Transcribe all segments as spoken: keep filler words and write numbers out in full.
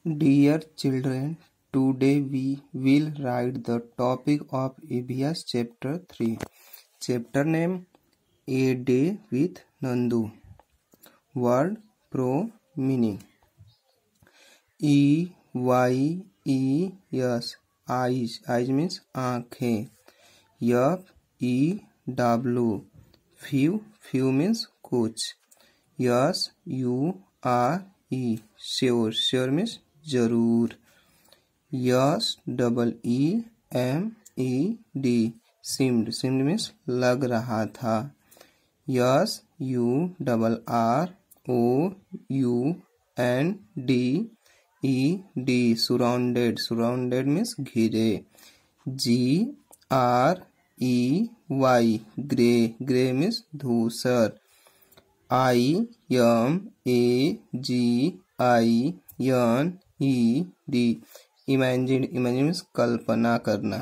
Dear children, today we will write the topic of E V S chapter three. Chapter name A Day with Nandu. Word pro meaning. E Y E S eyes eyes means आँखें. F E W few few means कुछ. S U R E sure sure means जरूर. S double E M E D seemed seemed means लग रहा था. S U double R O U N D E D surrounded surrounded means घिरे. G R E Y grey grey means धूसर. I M A G I N E D imagine imagine means कल्पना करना.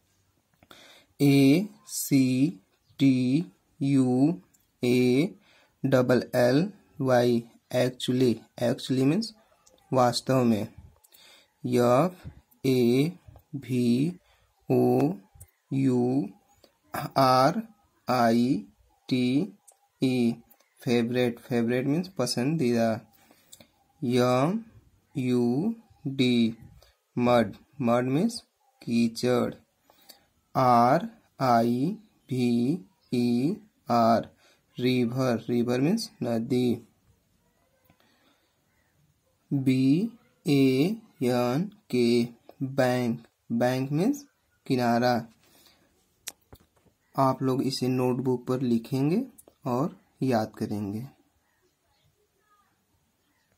A C T U A double L Y actually actually means वास्तव में. F A V O U are I T E favourite favourite means पसंदीदा. M U D mud mud means कीचड़. R I V E R river river means नदी. B A N K bank bank means किनारा. आप लोग इसे notebook पर लिखेंगे और याद करेंगे.